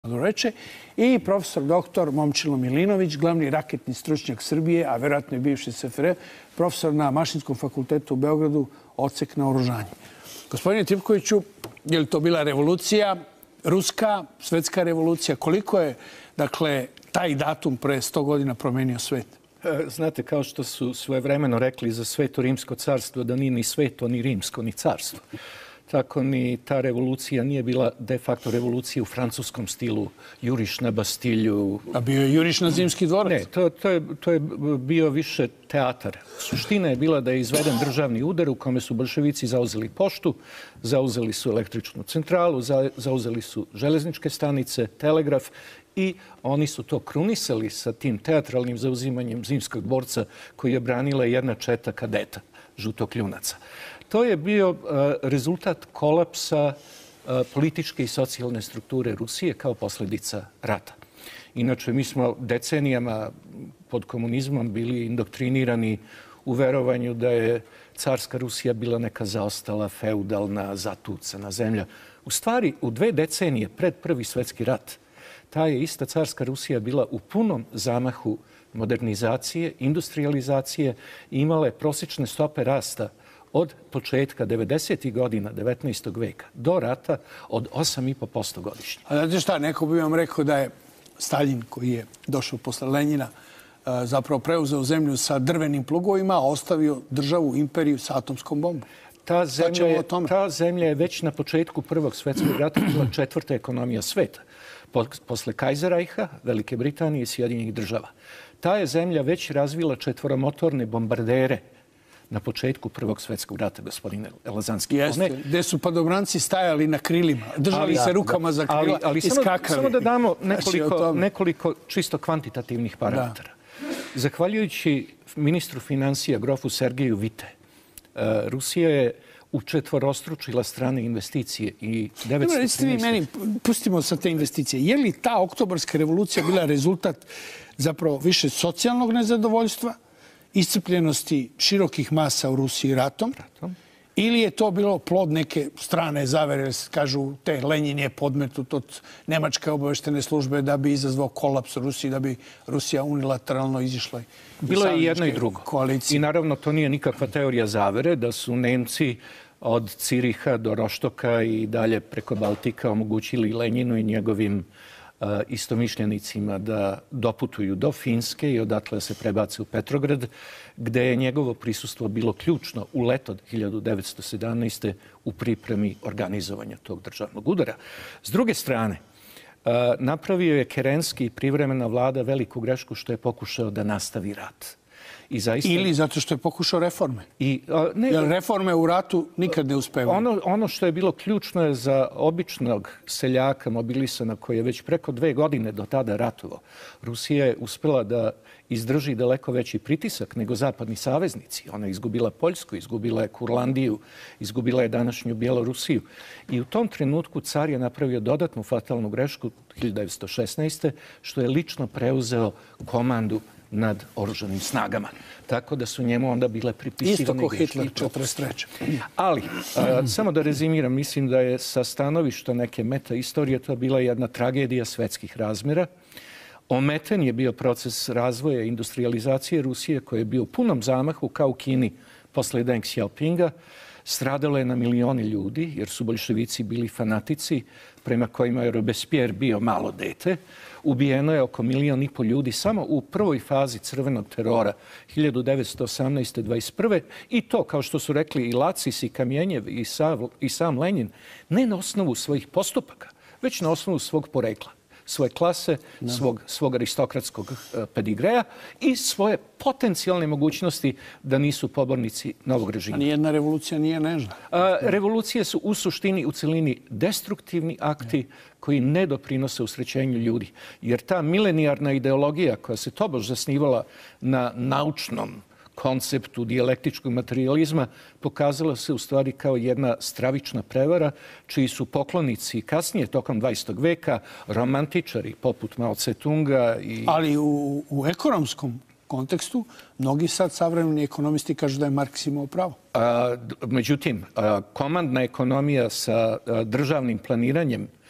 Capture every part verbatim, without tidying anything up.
Reče, i profesor doktor Momčilo Milinović, glavni raketni stručnjak Srbije, a verovatno i bivši S F R J, profesor na Mašinskom fakultetu u Beogradu, odsek naoružanje. Gospodine Trivkoviću, je li to bila revolucija, ruska, svetska revolucija? Koliko je, dakle, taj datum pre sto godina promenio svet? Znate, kao što su svojevremeno rekli za Sveto rimsko carstvo, da nije ni sveto, ni rimsko, ni carstvo. Tako ni ta revolucija nije bila de facto revolucija u francuskom stilu, juriš na Bastilju. A bio je juriš na Zimski dvorac? Ne, to, to, je, to je bio više teatar. Suština je bila da je izveden državni udar u kome su bolševici zauzeli poštu, zauzeli su električnu centralu, zauzeli su železničke stanice, telegraf i oni su to krunisali sa tim teatralnim zauzimanjem Zimskog dvorca koji je branila jedna četa kadeta, žutokljunaca. To je bio rezultat kolapsa političke i socijalne strukture Rusije kao posljedica rata. Inače, mi smo decenijama pod komunizmom bili indoktrinirani u verovanju da je carska Rusija bila neka zaostala, feudalna, zatucana zemlja. U stvari, u dve decenije pred Prvi svjetski rat, ta je ista carska Rusija bila u punom zamahu modernizacije, industrializacije i imala je prosječne stope rasta od početka devedesetih godina devetnaestog veka do rata od osam i po posto godišnje. A znate šta, neko bi vam rekao da je Staljin, koji je došao posle Lenjina, zapravo preuzeo zemlju sa drvenim plugovima, a ostavio državu, imperiju sa atomskom bombom. Ta zemlja, je, ta zemlja je već na početku Prvog svjetskog rata bila četvrta ekonomija sveta. Posle Kajzerajha, Velike Britanije i Sjedinjenih država. Ta je zemlja već razvila četvoromotorne bombardere na početku Prvog svjetskog rata, gospodine Lazanski. Jeste, gde su padobranci stajali na krilima, držali se rukama za krila i skakali. Samo da damo nekoliko, nekoliko čisto kvantitativnih parametara. Zahvaljujući ministru financija, grofu Sergeju Vite, Rusija je učetvorostručila strane investicije i devetsto trinaest... Recite mi meni, pustimo sa te investicije. Je li ta oktobarska revolucija bila rezultat zapravo više socijalnog nezadovoljstva, iscrpljenosti širokih masa u Rusiji ratom, ratom, ili je to bilo plod neke strane zavere, kažu te Lenjin je podmetnut od nemačke obaveštene službe da bi izazvao kolaps u Rusiji, da bi Rusija unilateralno izišla? Bilo je jedno i drugo. Koalicije. I naravno to nije nikakva teorija zavere da su Nemci od Ciriha do Roštoka i dalje preko Baltika omogućili Lenjinu i njegovim istomišljenicima da doputuju do Finske i odatle se prebace u Petrograd, gde je njegovo prisustvo bilo ključno u leto hiljadu devetsto sedamnaeste. u pripremi organizovanja tog državnog udara. S druge strane, napravio je Kerenski i privremena vlada veliku grešku što je pokušao da nastavi rat. I zaista... Ili zato što je pokušao reforme. I, a, ne, Jer reforme u ratu nikad ne uspevaju. Ono, ono što je bilo ključno je za običnog seljaka mobilisana koji je već preko dve godine do tada ratovao. Rusija je uspela da izdrži daleko veći pritisak nego zapadni saveznici. Ona je izgubila Poljsku, izgubila je Kurlandiju, izgubila je današnju Bjelorusiju. I u tom trenutku car je napravio dodatnu fatalnu grešku hiljadu devetsto šesnaeste. što je lično preuzeo komandu nad oružanim snagama. Tako da su njemu onda bile pripisivane... Isto ko Hitler četrdeset treće. Ali, a, samo da rezimiram, mislim da je sa stanovišta neke meta istorije to bila jedna tragedija svetskih razmjera. Ometen je bio proces razvoja i industrializacije Rusije koji je bio u punom zamahu kao u Kini posle Deng Xiaopinga. Stradalo je na milioni ljudi jer su bolševici bili fanatici prema kojima je Robespierre bio malo dete. Ubijeno je oko milion i pol ljudi samo u prvoj fazi crvenog terora hiljadu devetsto osamnaeste. dvadeset prve. I to, kao što su rekli i Lacis i Kamjenjev i, Sav, i sam Lenjin, ne na osnovu svojih postupaka, već na osnovu svog porekla, svoje klase, svog, svog aristokratskog pedigreja i svoje potencijalne mogućnosti da nisu pobornici novog režima. A nijedna revolucija nije nežna. A, revolucije su u suštini, u celini destruktivni akti koji ne doprinose usrećenju ljudi. Jer ta milenijarna ideologija koja se tobož zasnivala na naučnom konceptu dijalektičkog materijalizma pokazala se u stvari kao jedna stravična prevara čiji su poklonici kasnije tokom dvadesetog veka romantičari poput Mao Tse-tunga i... Ali u, u ekonomskom kontekstu mnogi sad savremeni ekonomisti kažu da je Marks imao pravo. A, međutim, a, komandna ekonomija sa a, državnim planiranjem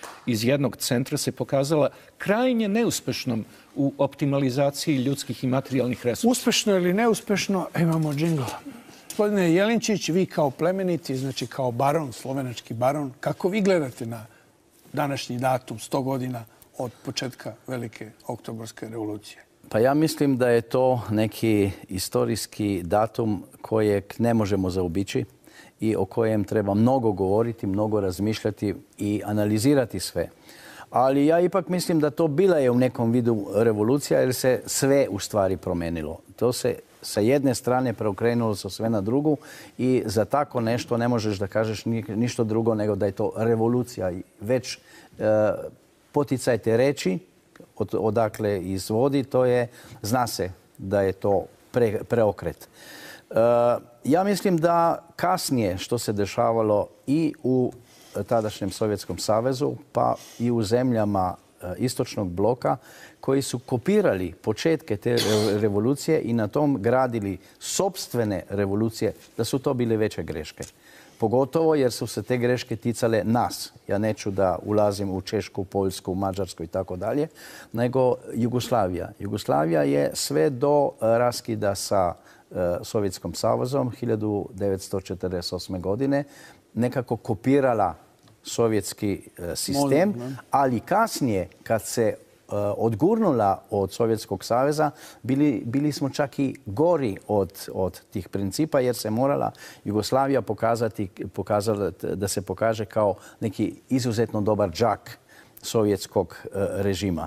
iz jednog centra se pokazala krajnje neuspešnom u optimalizaciji ljudskih i materijalnih resursa. Uspešno ili neuspešno, imamo džingl. Gospodine Jelinčić, vi kao plemeniti, znači kao baron, slovenački baron, kako vi gledate na današnji datum, sto godina od početka Velike oktobarske revolucije? Pa ja mislim da je to neki istorijski datum kojeg ne možemo zaobići i o kojem treba mnogo govoriti, mnogo razmišljati i analizirati sve. Ali ja ipak mislim da to bila je u nekom vidu revolucija jer se sve u stvari promenilo. To se sa jedne strane preokrenulo se sve na drugu i za tako nešto ne možeš da kažeš ništa drugo nego da je to revolucija. Već e, poticaj te reči od, odakle izvodi, to je, zna se da je to pre, preokret. E, ja mislim da kasnije što se dešavalo i u tadašnjem Sovjetskom savezu pa i u zemljama istočnog bloka koji su kopirali početke te revolucije i na tom gradili sopstvene revolucije, da su to bile veće greške. Pogotovo jer su se te greške ticale nas. Ja neću da ulazim u Češku, Poljsku, Mađarsku i tako dalje, nego Jugoslavija. Jugoslavija je sve do raskida sa Sovjetskom savezom hiljadu devetsto četrdeset osme. godine nekako kopirala sovjetski sistem, ali kasnije kad se odgurnula od Sovjetskog saveza, bili, bili smo čak i gori od, od tih principa jer se morala Jugoslavija pokazati, pokazala, da se pokaže kao neki izuzetno dobar đak sovjetskog režima.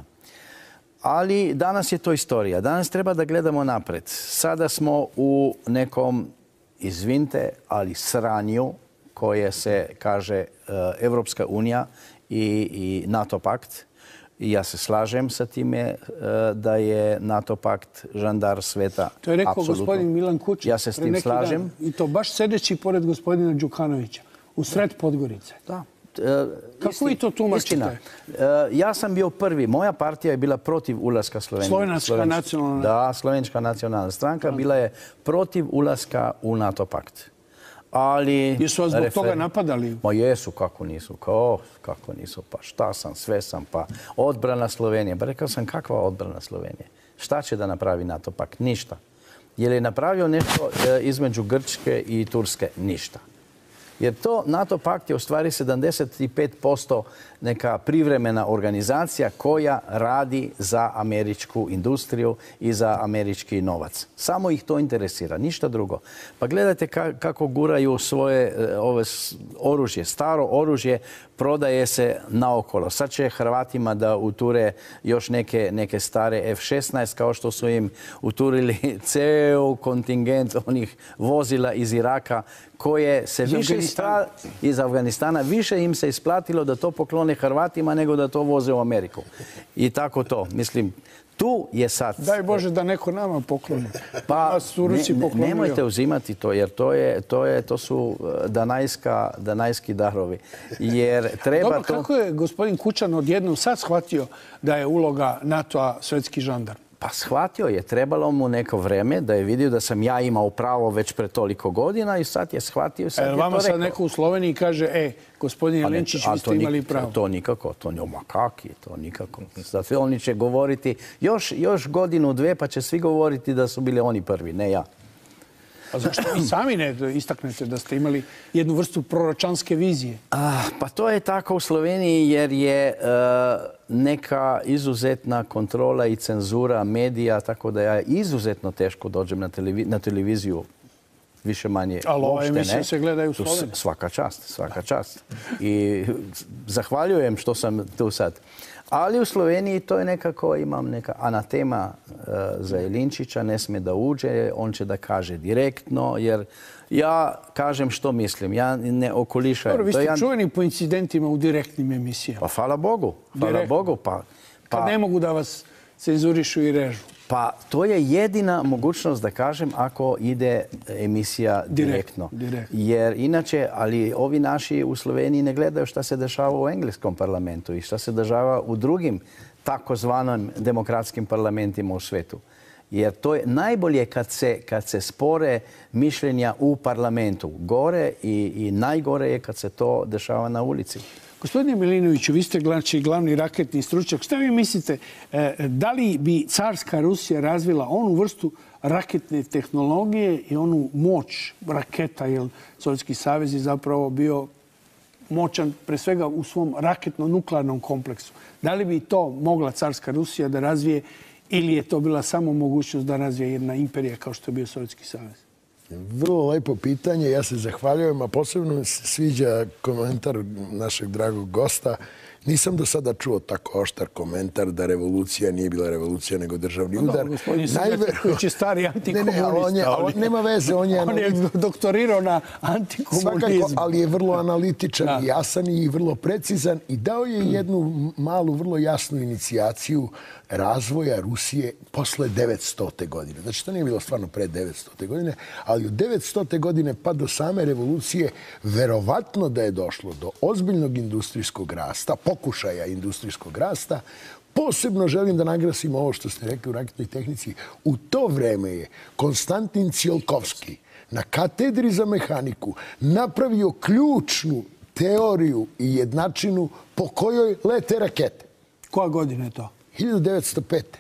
Ali danas je to istorija. Danas treba da gledamo napred. Sada smo u nekom, izvinite, ali sranju koje se kaže Evropska unija i, i NATO pakt. I ja se slažem sa time da je NATO pakt žandar sveta. To je rekao apsolutno. Gospodin Milan Kučar. Ja se s tim slažem. Dan. I to baš sedeći pored gospodina Đukanovića, u sred Podgorice. Da. Kako Isti, vi to tumačite? Istina. Ja sam bio prvi. Moja partija je bila protiv ulaska Slovenije. Slovenačka Slovenčka. nacionalna... Da, Slovenčka nacionalna stranka da. bila je protiv ulaska u NATO pakt. Ali... Jesu vas zbog refer... toga napadali? Ma jesu, kako nisu. Kao, kako nisu. Pa šta sam, sve sam. Pa odbrana Slovenije. Pa rekao sam, kakva odbrana Slovenije? Šta će da napravi NATO pakt? Ništa. Je li napravio nešto između Grčke i Turske? Ništa. Jer to NATO pakt je u stvari sedamdeset pet posto neka privremena organizacija koja radi za američku industriju i za američki novac. Samo ih to interesira, ništa drugo. Pa gledajte kako guraju svoje ove oružje. Staro oružje prodaje se naokolo. Sad će Hrvatima da uture još neke, neke stare F šesnaest kao što su im uturili ceo kontingent onih vozila iz Iraka koje se više ispla... iz Afganistana više im se isplatilo da to poklone Hrvatima nego da to voze u Ameriku. I tako to. Mislim, tu je sad... Daj Bože da neko nama pokloni. Pa ne, ne, nemojte uzimati to, jer to, je, to, je, to su danajska, danajski darovi. Jer treba Dobro, to... kako je gospodin Kučan odjednom sad shvatio da je uloga NATO-a svetski žandar? Pa shvatio je, trebalo mu neko vreme da je vidio da sam ja imao pravo već pre toliko godina i sad je shvatio, sad e, je vama to rekao. Sad neko u Sloveniji kaže, e, gospodin Jelinčić, vi ste imali pravo. To nikako, to njoma kak je, to nikako. Zato oni će govoriti još, još godinu, dve, pa će svi govoriti da su bili oni prvi, ne ja. A zašto vi sami ne istaknete da ste imali jednu vrstu proročanske vizije? A, pa to je tako u Sloveniji jer je e, neka izuzetna kontrola i cenzura medija, tako da ja izuzetno teško dođem na, televi na televiziju. Više manje ali ove emisije ne. se gledaju u Sloveniji. Svaka čast, svaka čast. I zahvaljujem što sam tu sad. Ali u Sloveniji to je nekako, imam neka anatema uh, za Jelinčića, ne smije da uđe, on će da kaže direktno, jer ja kažem što mislim, ja ne okolišajem. Dobro, vi ste ja... čuveni po incidentima u direktnim emisijama. Pa hvala Bogu, hvala Direktno. Bogu. Pa, pa... Kad ne mogu da vas cenzurišu i režu. Pa to je jedina mogućnost da kažem ako ide emisija direktno. Direkt. Jer inače, ali ovi naši u Sloveniji ne gledaju šta se dešava u engleskom parlamentu i šta se dešava u drugim takozvanim demokratskim parlamentima u svetu. Jer to je najbolje kad se, kad se spore mišljenja u parlamentu. Gore i, i najgore je kad se to dešava na ulici. Gospodine Milinoviću, vi ste znači, glavni raketni stručnjak. Šta vi mislite, da li bi carska Rusija razvila onu vrstu raketne tehnologije i onu moć raketa, jer Sovjetski savez je zapravo bio moćan pre svega u svom raketno-nuklearnom kompleksu. Da li bi to mogla carska Rusija da razvije ili je to bila samo mogućnost da razvije jedna imperija kao što je bio Sovjetski savez? Vrlo lepo pitanje. Ja se zahvaljujem, a posebno mi se sviđa komentar našeg dragog gosta. Nisam do sada čuo tako oštar komentar da revolucija nije bila revolucija nego državni udar. Gospodin Srđeković je stari antikomunista. Nema veze. On je doktorirao na antikomunizmu. Ali je vrlo analitičan i jasan i vrlo precizan i dao je jednu malu, vrlo jasnu inicijaciju razvoja Rusije posle devetstote godine. Znači, to nije bilo stvarno pre devetstote godine, ali od devetstote godine pa do same revolucije verovatno da je došlo do ozbiljnog industrijskog rasta, pokušaja industrijskog rasta. Posebno želim da naglasim ovo što ste rekli u raketnoj tehnici. U to vreme je Konstantin Tsiolkovski na katedri za mehaniku napravio ključnu teoriju i jednačinu po kojoj lete rakete. Koja godina je to? hiljadu devetsto pete.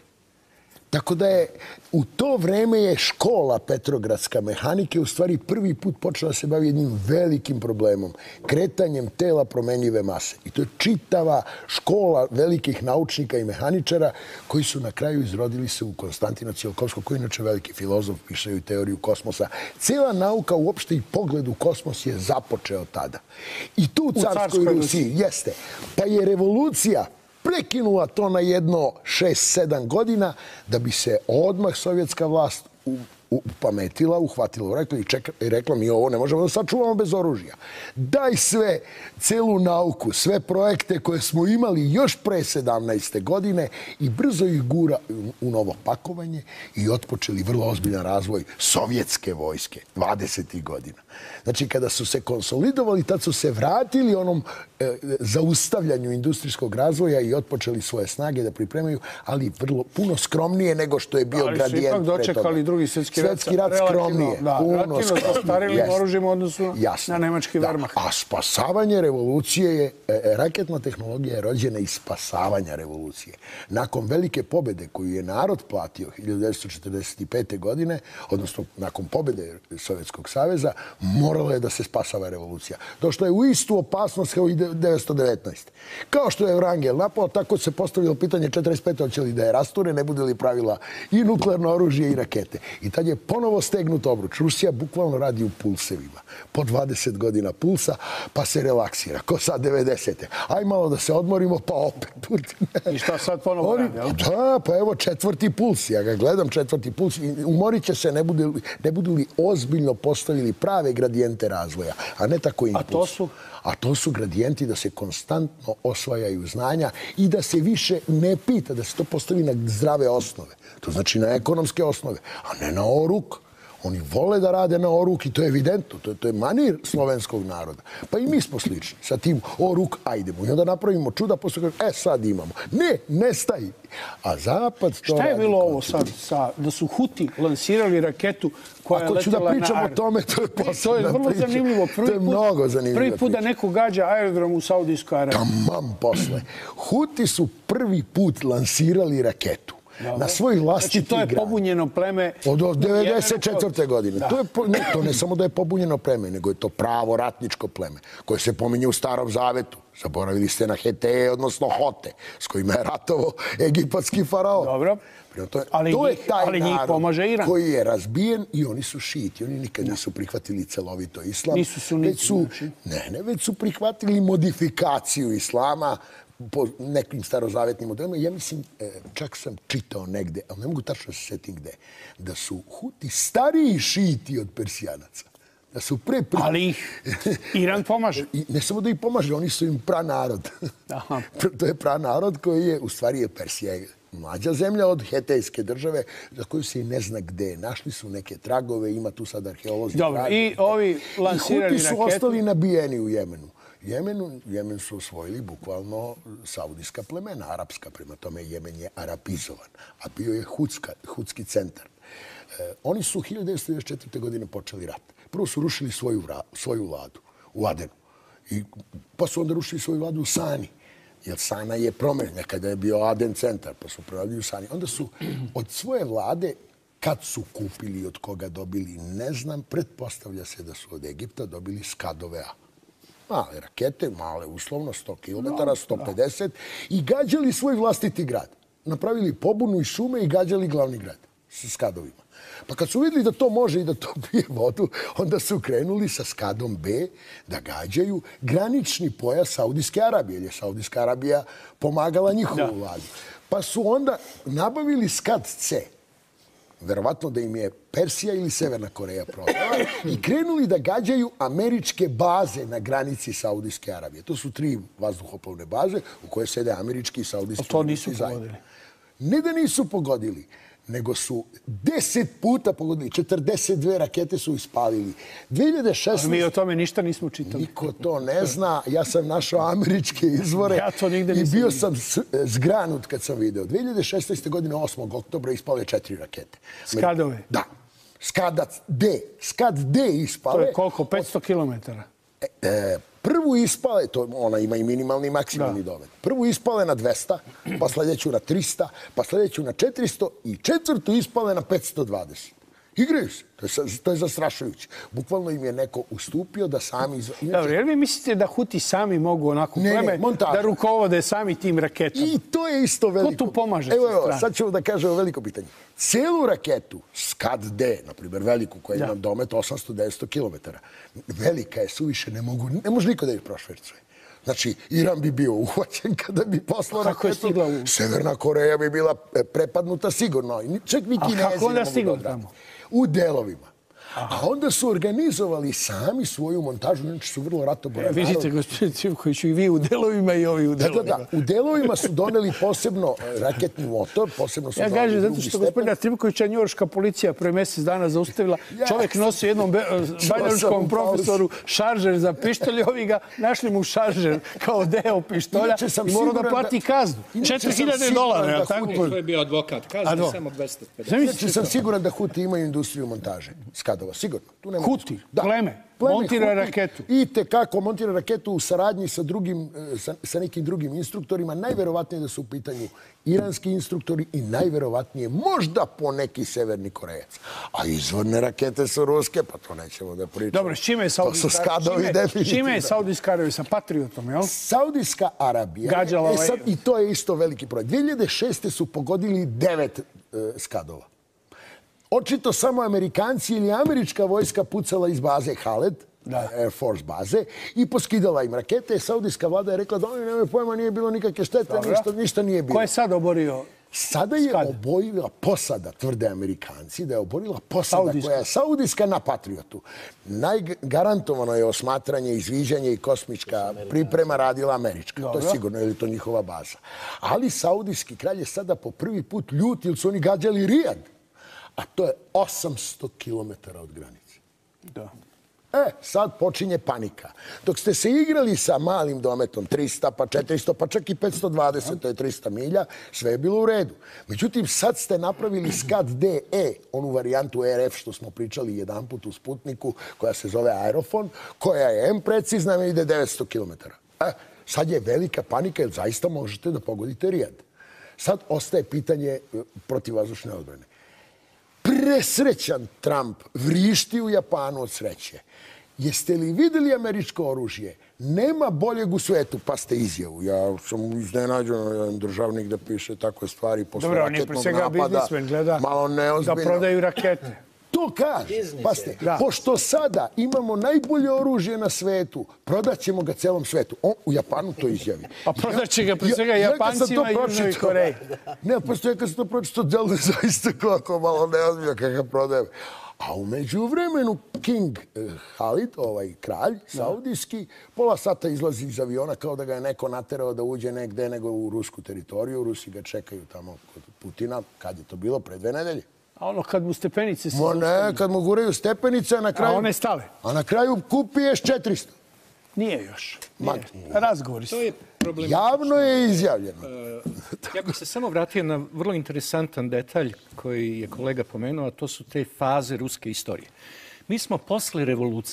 Tako da je u to vreme je škola petrogradska mehanike u stvari prvi put počela se baviti jednim velikim problemom. Kretanjem tela promenljive mase. I to je čitava škola velikih naučnika i mehaničara koji su na kraju izrodili se u Konstantina Tsiolkovskog, koji je inače veliki filozof, piše i teoriju kosmosa. Cijela nauka uopšte i pogled u kosmos je započeo tada. I tu u carskoj Rusiji jeste. Pa je revolucija prekinula to na jedno šest sedam godina da bi se odmah sovjetska vlast upametila, uhvatila u rekla i rekla mi ovo ne možemo da sačuvamo bez oružja. Daj sve, celu nauku, sve projekte koje smo imali još pre sedamnaeste godine i brzo ih gura u novo pakovanje i otpočeli vrlo ozbiljan razvoj sovjetske vojske dvadesetih godina. Znači, kada su se konsolidovali, tad su se vratili onom e, zaustavljanju industrijskog razvoja i otpočeli svoje snage da pripremaju, ali vrlo puno skromnije nego što je bio gradijent pre toga. Ali su ipak dočekali drugi svjetski rat. Svetski rat skromnije. Da, relativno zastarjelim oružjem u odnosu na nemački Wehrmacht. A spasavanje revolucije je, e, raketna tehnologija je rođena iz spasavanja revolucije. Nakon velike pobede koju je narod platio hiljadu devetsto četrdeset pete. godine, odnosno nakon pobede Sovjetskog saveza, morala je da se spasava revolucija. Došlo je u istu opasnost kao i devetsto devetnaeste. Kao što je Wrangel napao, tako se postavilo pitanje četrdeset pete. hoće li da je rasture, ne bude li pravila i nuklearno oružje i rakete. I tad je ponovo stegnut obruč. Rusija bukvalno radi u pulsevima. Po dvadeset godina pulsa, pa se relaksira. Ko sad devedesete. Aj malo da se odmorimo, pa opet. I šta sad ponovo radi? Da, pa evo četvrti puls. Ja ga gledam, četvrti puls. Umorit će se, ne budu, ne budu li ozbiljno postavili prave gradijente razvoja, a ne tako impuls. A to su? A to su gradijenti da se konstantno osvajaju znanja i da se više ne pita, da se to postavi na zdrave osnove. To znači na ekonomske osnove, a ne na oruk. Oni vole da rade na oruk i to je evidentno. To je, to je manir slovenskog naroda. Pa i mi smo slični. Sa tim oruk, ajdemo. I onda napravimo čuda, posle kažemo, e sad imamo. Ne, ne staji. A Zapad to... Šta je bilo ovo sad? Sa, da su Huti lansirali raketu koja je letela na... Ako ću da pričam o tome, to je posebna priča. To je vrlo zanimljivo. To je mnogo zanimljivo. Prvi put da neko gađa aerodrom u Saudijskoj Arabiji. Tamam posle. Huti su prvi put lansirali raketu. Na svoj vlastiti grad. Znači, to je pobunjeno pleme... Od devedeset četvrte. godine. To, je, ne, to ne samo da je pobunjeno pleme, nego je to pravo ratničko pleme, koje se pominje u Starom Zavetu. Zaboravili ste na Heteje, odnosno Hote, s kojima je ratovao egipatski faraon. Dobro. To je, ali to je njih, taj ali njih narod pomaže Iran. Koji je razbijen i oni su šiti. Oni nikad nisu prihvatili celovito islam. Nisu suniti, su, znači. Ne, ne, već su prihvatili modifikaciju islama po nekim starozavetnim modelima. Ja mislim, čak sam čitao negde, ali ne mogu tačno se setim gde, da su Huti stariji šiti od Persijanaca. Da su pre... pre... Ali ih Iran pomaže. I ne samo da ih pomaže, oni su im pranarod. Aha. To je pranarod koji je, u stvari je Persija mlađa zemlja od Hetejske države, za koju se i ne zna gde. Našli su neke tragove, ima tu sad arheolozi. Dobro, i ovi lansirali raketu. I Huti su ostali nabijeni u Jemenu. Jemenu, Jemen su osvojili bukvalno saudijska plemena, arapska, prema tome Jemen je arapizovan, a bio je hutska, hutski centar. E, oni su hiljadu devetsto devedeset četvrte. godine počeli rat. Prvo su rušili svoju, svoju vladu u Adenu. I pa su onda rušili svoju vladu u Sani. Jer Sana je promenjena, kada je bio Aden centar, pa su proradili u Sani. Onda su od svoje vlade, kad su kupili i od koga dobili, ne znam, pretpostavlja se da su od Egipta dobili Skadove A. Male rakete, male uslovno, sto kilometara, sto pedeset, i gađali svoj vlastiti grad. Napravili pobunu iz šume i gađali glavni grad sa Skadovima. Pa kad su vidjeli da to može i da to pije vodu, onda su krenuli sa Skadom B da gađaju granični pojas Saudijske Arabije, jer je Saudijska Arabija pomagala njihovu vladu. Pa su onda nabavili Skad C, verovatno da im je Persija ili Severna Koreja prodala, i krenuli da gađaju američke baze na granici Saudijske Arabije. To su tri vazduhoplovne baze u koje sede američki i saudijski. To nisu pogodili. Ne da nisu pogodili, nego su deset puta pogodili. četrdeset dve rakete su ispalili. dve hiljade šesnaeste. Ali mi o tome ništa nismo čitali. Niko to ne zna. Ja sam našao američke izvore ja to nigde i bio sam zgranut kad sam video. dve hiljade šesnaeste. godine osmog oktobra ispale četiri rakete. Skadove? Da. Skada D. Skad D ispale. To je koliko? petsto kilometara? E, e, prvu ispale, to ona ima i minimalni i maksimalni domet. Prvu ispale na dvesta, pa sljedeću na trista, pa sljedeću na četiristo i četvrtu ispale na petsto dvadeset. Igraju se. To je, to je zastrašujuće. Bukvalno im je neko ustupio da sami... Iz... Dobro, jer vi mislite da Huti sami mogu onako ne, pleme, ne, montaža. Da rukovode sami tim raketama? I to je isto veliko. Ko tu pomaže? Evo, evo, sad ćemo da kažemo veliko pitanje. Celu raketu, Skad D, na primjer veliku, koja ima domet osamsto do devetsto kilometara, velika je, suviše, ne mogu, ne može niko da ih prošvercuje. Znači, Iran bi bio uhvaćen kada bi poslao raketu. Kako je stigla u... Severna Koreja bi bila prepadnuta sigurno. Čak ni Kinezi A kako onda ne stigla mogu da tamo? U delovima. A onda su organizovali sami svoju montažu, znači su vrlo ratoboran narod. Vidite, gospodin Trivkoviću, i vi u delovima i ovi u delovima. Da, da, u delovima su doneli posebno raketni motor, posebno su ja doneli kažem, drugi zato što stepen. gospodina Trivkovića njujorška policija pre mjesec dana zaustavila. Čovjek nosi jednom banjalučkom profesoru šaržer za pištolj, ovi ga našli mu šaržer kao deo pištolja i morao da plati kaznu. četiri hiljade dolara. To je bio advokat. Kazne samo dvesta pedeset. Znači sam siguran da Huti imaju industriju montaže. Skadova, sigurno. Huti, pleme, montira raketu. I tekako montira raketu u saradnji sa, drugim, sa, sa nekim drugim instruktorima. Najverovatnije da su u pitanju iranski instruktori i najverovatnije možda po neki severni Korejac. A izvorne rakete su ruske, pa to nećemo da pričamo. Dobro, s čime je Saudijska Arabija? Sa Patriotom, jel? Saudijska Arabija. Gađala e, sad, i to je isto veliki projekt. dve hiljade šeste. su pogodili devet uh, Skadova. Očito samo Amerikanci ili američka vojska pucala iz baze Haled, da. Air Force baze, i poskidala im rakete. Saudijska vlada je rekla da oni nemaju pojma, nije bilo nikakve štete, ništa, ništa nije bilo. Ko je sad oborio? Sada je Skad. Obojila posada, tvrde Amerikanci, da je oborila posada Saudijska. Koja je saudijska na Patriotu. Najgarantovano je osmatranje, izviđanje i kosmička priprema radila američka. Dobro. To je sigurno, je li to njihova baza. Ali saudijski kralj je sada po prvi put ljut, jer su oni gađali Rijad. A to je osamsto kilometara od granice. Da. E, sad počinje panika. Dok ste se igrali sa malim dometom, trista, pa četiristo, pa čak i petsto dvadeset, to je trista milja, sve je bilo u redu. Međutim, sad ste napravili Skad D E, onu varijantu R F što smo pričali jedan put u Sputniku, koja se zove Aerofon, koja je M precizna, me ide devetsto kilometara. E, sad je velika panika, jer zaista možete da pogodite Rijad. Sad ostaje pitanje protivvazdušne odbrane. Presrećan Trump vrišti u Japanu od sreće. Jeste li vidjeli američko oružje? Nema boljeg u svetu, pa ste izjavu. Ja sam iznenađen, jedan državnik da piše takve stvari posle Dobro, raketnog napada. Biznismen gleda malo neozbiljno. Da prodaju rakete. To kaže. Pa ste, pošto sada imamo najbolje oružje na svetu, prodaćemo ga celom svetu. On u Japanu to izjavi. A prodaće ga pre svega Japancima i Južnoj Koreji. Ne, pošto ja kad sam to pročito, deluje zaista kako malo neozbiljno kakav prodaje. A umeđu vremenu King Khalid, ovaj kralj saudijski, pola sata izlazi iz aviona kao da ga je neko naterao da uđe negde nego u rusku teritoriju. Rusi ga čekaju tamo kod Putina. Kad je to bilo? Pre dve nedelje. A ono kad mu stepenice se... Mo ne, kad mu guraju stepenice, a na kraju... A one stale? A na kraju kupi S četiristo. Nije još. Nije. Razgovori su. Javno je izjavljeno. Ja bih se samo vratio na vrlo interesantan detalj koji je kolega pomenuo, a to su te faze ruske istorije. Mi smo posle revolucije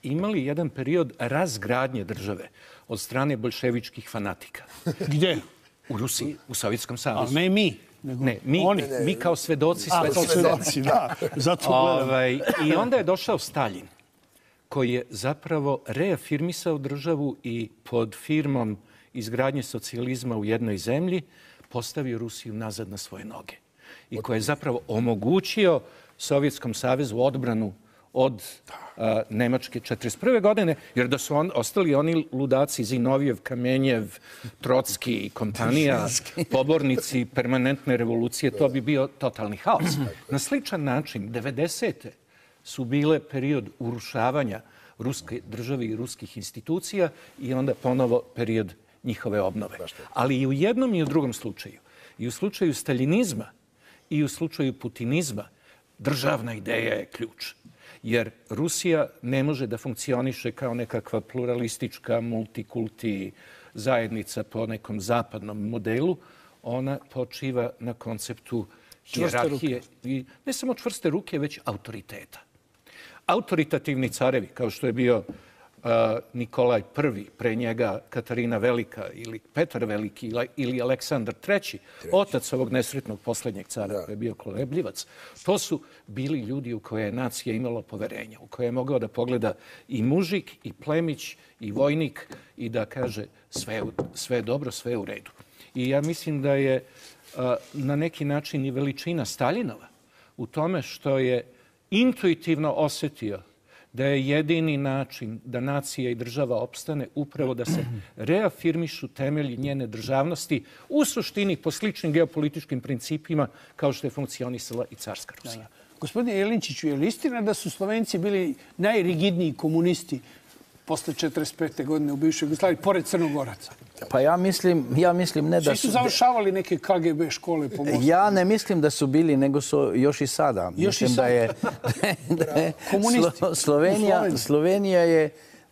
imali jedan period razgradnje države od strane bolševičkih fanatika. Gdje? U Rusiji, u Sovjetskom savezu. Ali ne mi. Nego ne, mi, oni. mi kao svedoci A, svetskog svedoci, da. Zato ovaj, I onda je došao Staljin, koji je zapravo reafirmisao državu i pod firmom izgradnje socijalizma u jednoj zemlji postavio Rusiju nazad na svoje noge. I koji je zapravo omogućio Sovjetskom savezu odbranu od a, Nemačke četrdeset prve godine, jer da su on, ostali oni ludaci Zinovijev, Kamenjev, Trotski i kompanija, pobornici permanentne revolucije, to bi bio totalni haos. Na sličan način, devedesete su bile period urušavanja ruske države i ruskih institucija i onda ponovo period njihove obnove. Ali i u jednom i u drugom slučaju, i u slučaju staljinizma i u slučaju putinizma, državna ideja je ključ. Jer Rusija ne može da funkcioniše kao nekakva pluralistička, multikulti zajednica po nekom zapadnom modelu. Ona počiva na konceptu hijerarhije. I ne samo čvrste ruke, već autoriteta. Autoritativni carevi, kao što je bio uh, Nikolaj prvi, pre njega Katarina Velika ili Petar Veliki ili Aleksandar treći, otac ovog nesretnog posljednjeg cara koji je bio kolebljivac, to su bili ljudi u koje je nacija imala poverenja, u koje je mogao da pogleda i mužik, i plemić, i vojnik i da kaže sve, sve je dobro, sve je u redu. I ja mislim da je uh, na neki način i veličina Staljinova u tome što je intuitivno osjetio da je jedini način da nacija i država opstane upravo da se reafirmišu temelji njene državnosti u suštini po sličnim geopolitičkim principima kao što je funkcionisala i carska Rusija. Da, da. Gospodine Jelinčiću, je li istina da su Slovenci bili najrigidniji komunisti posle četrdeset pete godine u bivšoj Jugoslaviji, pored Crnogoraca? Pa ja mislim, ja mislim ne da Svi su završavali neke K G B škole po Moskvi. Ja ne mislim da su bili, nego su još i sada. Još mislim i sada. Da je, da je Komunisti. Slo, Slovenija, Slovenija je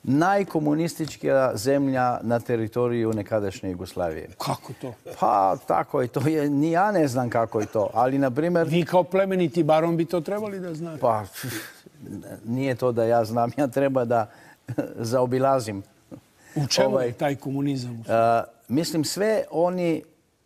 najkomunističkija zemlja na teritoriju nekadašnje Jugoslavije. Kako to? Pa tako je to. Je, ni ja ne znam kako je to. Ali, na primjer... Vi kao plemeniti baron bi to trebali da znate. Pa, nije to da ja znam. Ja treba da zaobilazim. U čemu ovaj, je taj komunizam? Uh, mislim, sve oni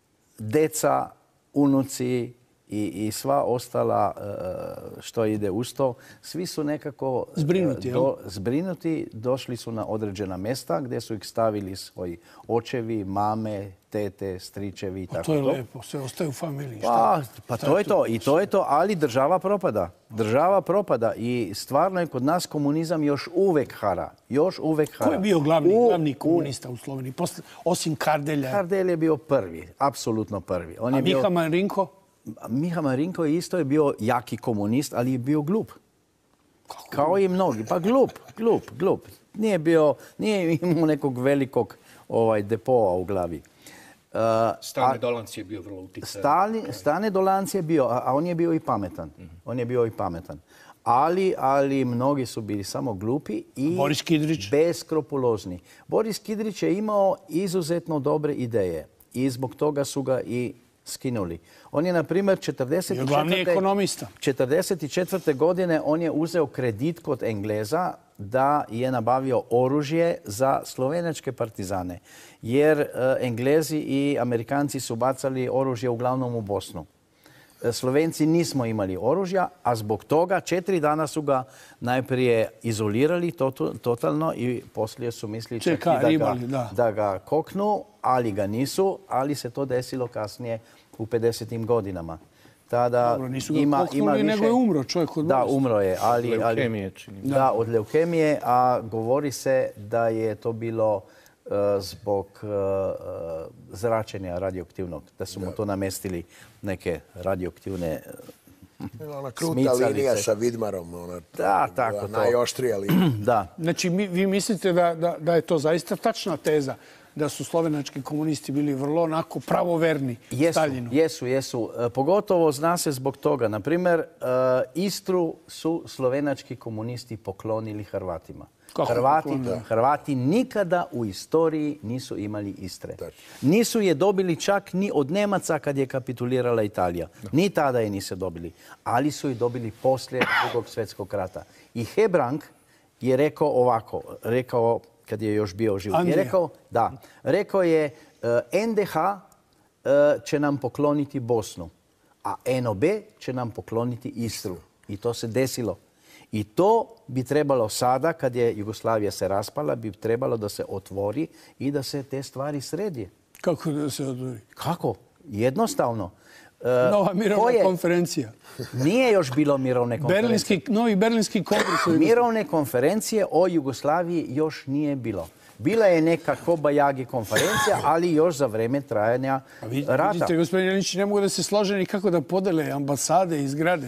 deca, unuci i, i sva ostala uh, što ide uz to, svi su nekako zbrinuti, do, zbrinuti, došli su na određena mjesta gdje su ih stavili svoji očevi, mame, tete, stričevi i tako to. To je lepo, sve ostaje u familiji. Pa, pa to je to, i to je to, ali država propada. Država propada i stvarno je kod nas komunizam još uvek hara. Još uvek hara. Ko je bio glavni, u, glavni komunista u, u Sloveniji, posle, osim Kardelja? Kardel je bio prvi, apsolutno prvi. On A je Miha bio, Marinko? Miha Marinko isto je bio jaki komunist, ali je bio glup. Kako? Kao i mnogi. Pa glup, glup, glup. Nije bio, nije imao nekog velikog ovaj, depoa u glavi. Uh, Stane Dolanc je bio vrlo uticajan. Stane Dolanc je bio, a, a on je bio i pametan. Mm-hmm. On je bio i pametan. Ali, ali mnogi su bili samo glupi i Boris Kidrić? Beskropulozni. Boris Kidrić je imao izuzetno dobre ideje i zbog toga su ga i skinuli. On je, na primjer, četrdeset četvrte. Glavni ekonomista. četrdeset četvrte godine on je uzeo kredit kod Engleza da je nabavio oružje za slovenačke partizane. Jer uh, Englezi i Amerikanci su bacali oružje uglavnom u Bosnu. Slovenci nismo imali oružja, a zbog toga četiri dana su ga najprije izolirali to, to, totalno i poslije su mislili čak Čeka, i da, ribali, ga, da. da ga koknu, ali ga nisu, ali se to desilo kasnije u pedesetim godinama. Tada Dobro, nisu ga ima, koknuli, ima više... nego je umro čovjek od Da, bolesti. umro je, ali... Leukemije, čini. Da, da, od leukemije, a govori se da je to bilo uh, zbog uh, zračenja radioaktivnog, da su mu to namestili neke radioaktivne uh, ona kruta smicalice. Linija sa Vidmarom. Ona, da, tako to. Najoštrija linija. Da. Znači, mi, vi mislite da, da, da je to zaista tačna teza? Da su slovenački komunisti bili vrlo onako pravoverni jesu, Staljinu? Jesu, jesu. E, pogotovo zna se zbog toga. Naprimjer, e, Istru su slovenački komunisti poklonili Hrvatima. Kako Hrvati, poklonili? Hrvati nikada u istoriji nisu imali Istre. Nisu je dobili čak ni od Nemaca kad je kapitulirala Italija. Ni tada je nisu dobili. Ali su je dobili poslije Drugog svjetskog rata. I Hebrang je rekao ovako, rekao kad je još bio živ. Je rekao, da, rekao je en de ha će nam pokloniti Bosnu, a en o be će nam pokloniti Istru. I to se desilo. I to bi trebalo sada, kad je Jugoslavija se raspala, bi trebalo da se otvori i da se te stvari sredi. Kako da se otvori? Kako? Jednostavno. Nova mirovna konferencija. Nije još bilo mirovne konferencije. Novi berlinski kongres. Mirovne konferencije o Jugoslaviji još nije bilo. Bila je neka Kobajagi konferencija, ali još za vreme trajanja rata. Vidite, gospodin Jelić, ne mogu da se slože ni kako da podele ambasade i zgrade,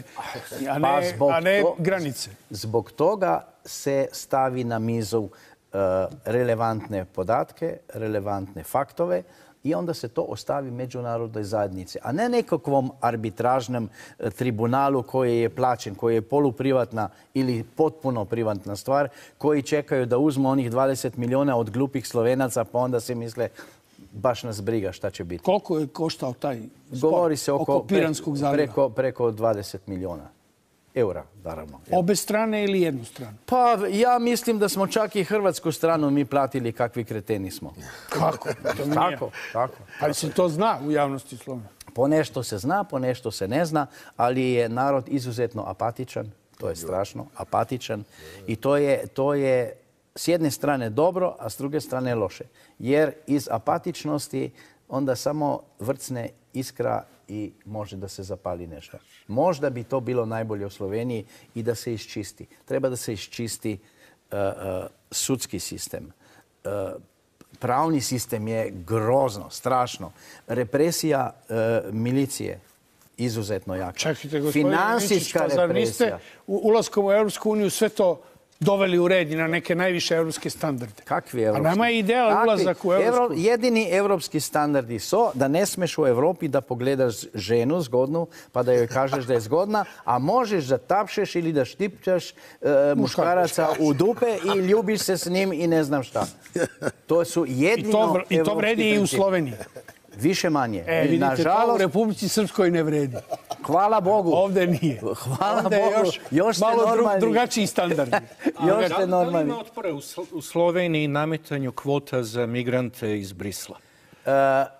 a ne granice. Zbog toga se stavi na mizu relevantne podatke, relevantne faktove i onda se to ostavi međunarodnoj zajednici, a ne nekakvom arbitražnom tribunalu koji je plaćen, koji je poluprivatna ili potpuno privatna stvar, koji čekaju da uzmu onih dvadeset miliona od glupih Slovenaca, pa onda se misle baš nas briga šta će biti. Koliko je koštao taj spor? Govori se oko, oko Piranskog zaliva? Preko, preko dvadeset miliona. Eura, naravno. Obe strane ili jednu stranu? Pa ja mislim da smo čak i hrvatsku stranu mi platili kakvi kreteni smo. Kako? Tako, tako. Ali se to zna u javnosti Slovenije? Ponešto se zna, ponešto se ne zna, ali je narod izuzetno apatičan. To je strašno, apatičan. I to je, to je s jedne strane dobro, a s druge strane loše. Jer iz apatičnosti onda samo vrcne iskra i može da se zapali nešto. Možda bi to bilo najbolje u Sloveniji i da se iščisti. Treba da se iščisti uh, uh, sudski sistem. Uh, pravni sistem je grozno, strašno. Represija uh, milicije izuzetno jaka. Čekajte, gospodin Finansijska Ničić, pa zar niste represija. ulaskom u Europsku uniju sve to doveli u red i na neke najviše evropske standarde? Kakvi evropski? A nama je ideal ulazak u Evropsku. Evro, jedini evropski standardi su da ne smeš u Evropi da pogledaš ženu zgodnu pa da joj kažeš da je zgodna, a možeš da tapšeš ili da štipčaš uh, muškaraca u dupe i ljubiš se s njim i ne znam šta. To su jedino I to, i to vredi principi. I u Sloveniji. Više manje. E, vidite, nažalost, to u Republici Srpskoj ne vredi. Hvala Bogu. Ovde nije. Hvala Ovde Bogu. je još, još malo normalni. drugačiji standardi. još ste normalni. Da li ima otpore u Sloveniji nametanju kvota za migrante iz Brisla? Uh,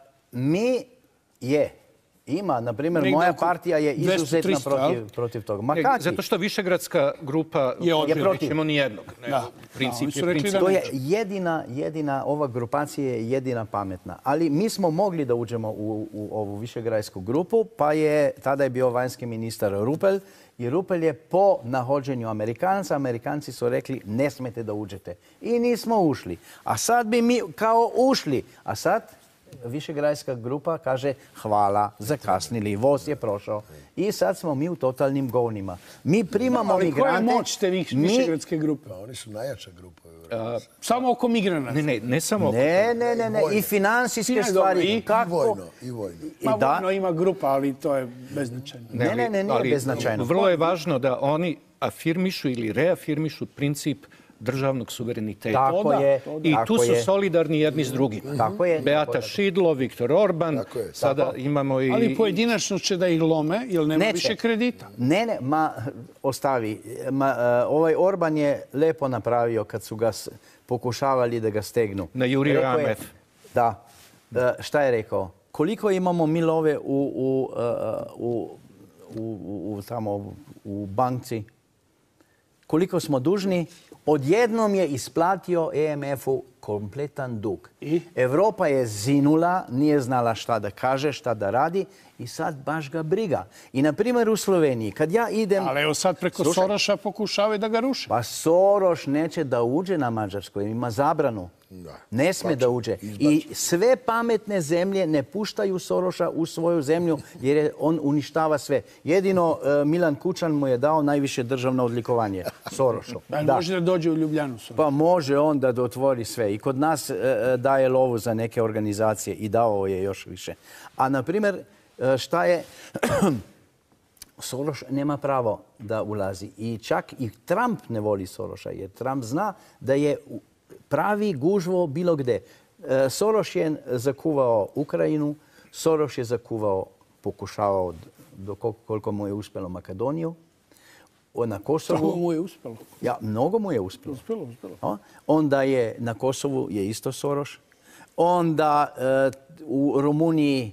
mi je. Ima, na primjer, Negde moja partija je izuzetno protiv, protiv toga. Ma kakvi? Zato što Višegradska grupa je, je protiv. Nećemo nijednog. Ne, da. Princip da, je princip. To je jedina, jedina, ova grupacija je jedina pametna. Ali mi smo mogli da uđemo u, u ovu Višegradsku grupu, pa je, tada je bio vanjski ministar Rupel i Rupel je po nahođenju Amerikanca, Amerikanci su rekli ne smete da uđete. I nismo ušli. A sad bi mi kao ušli. A sad Višegradska grupa kaže hvala, zakasnili, voz je prošao. I sad smo mi u totalnim govnima. Mi primamo ali migrante... Ali koja je moć te Višegradske grupe? Pa oni su najjača grupa. A, samo oko migranata? Ne, ne, ne samo oko Ne, ne, ne, ne. I finansijske stvari. I, kako? I vojno, i vojno. Ma vojno ima grupa, ali to je beznačajno. Ne, ne, ne, nije beznačajno. Vrlo je važno da oni afirmišu ili reafirmišu princip državnog suvereniteta. Tako je. I tu su solidarni jedni s drugim. Tako je. Beata Šidlo, Viktor Orban, sada imamo i... Ali pojedinačno će da ih lome, jer nema više kredita. Ne, ne, ma ostavi. Ma, ovaj Orban je lepo napravio kad su ga pokušavali da ga stegnu. Na Jurio M F. Da. Šta je rekao? Koliko imamo mi love u, u, u, u, u, tamo u banci? Koliko smo dužni? Odjednom je isplatio E M F-u kompletan dug. I? Evropa je zinula, nije znala šta da kaže, šta da radi i sad baš ga briga. I na primjer u Sloveniji, kad ja idem... Ali evo sad preko Slušaj, Soroša pokušavaju da ga ruše. Pa Soroš neće da uđe na Mađarskoj, ima zabranu. Da, ne sme da uđe. Izbači. I sve pametne zemlje ne puštaju Soroša u svoju zemlju jer je on uništava sve. Jedino uh, Milan Kučan mu je dao najviše državno odlikovanje Sorošu. Da, da. Može da dođe u Ljubljanu Soroš. Pa može on da otvori sve. I kod nas uh, daje lovu za neke organizacije i dao je još više. A na primjer, uh, šta je... Soroš nema pravo da ulazi. I čak i Trump ne voli Soroša jer Trump zna da je pravi gužvo bilo gde. Soroš je zakuvao Ukrajinu, Soroš je zakuvao, pokušavao do koliko mu je uspjelo Makedoniju. na Kosovu... To mu je uspjelo. Ja, mnogo mu je uspjelo. Uspjelo, uspjelo. O, onda je na Kosovu je isto Soros. Onda e, u Rumuniji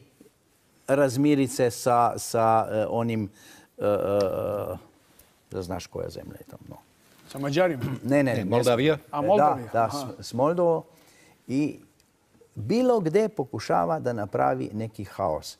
razmirice sa, sa e, onim... E, e, da znaš koja zemlja je tamo. No. Sa Mađarima? Ne, ne. ne Moldavija? A, Moldavija. Da, da s, s Moldovom. I bilo gdje pokušava da napravi neki haos.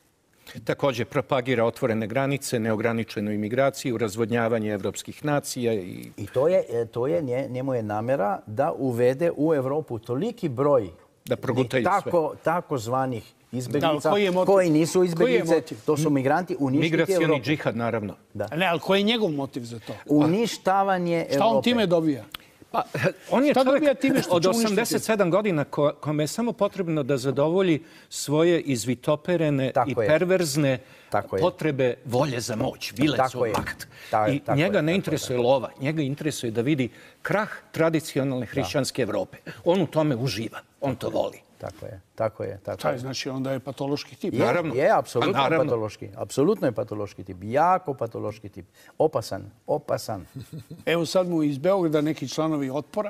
Također propagira otvorene granice, neograničenu imigraciju, razvodnjavanje evropskih nacija. I, I to je, to je nje, njemu je namjera da uvede u Europu toliki broj da progutaju tako, tako zvanih izbjeglica, Da, koji je motiv? koji nisu Koji je izbjeglice, motiv? to su migranti, uništiti migracioni Europu. džihad, naravno. Da. Ne, ali koji je njegov motiv za to? Uništavanje Šta Europe. on time dobija? Pa, on je Šta dobija čovjek time što od će uništiti? osamdeset sedam godina ko, kome je samo potrebno da zadovolji svoje izvitoperene Tako i je. perverzne Tako je. potrebe volje za moć, vile Tako su je. makt. Ta- I tako njega je, ne tako interesuje lova, njega interesuje da vidi krah tradicionalne hrišćanske Evrope. On u tome uživa, on to voli. Tako je, tako je. Tako Taj, je. znači, onda je patološki tip. Je, Naravno. je, apsolutno Pa naravno. patološki. Apsolutno je patološki tip. Jako patološki tip. Opasan, opasan. Evo sad mu iz Beograda neki članovi Otpora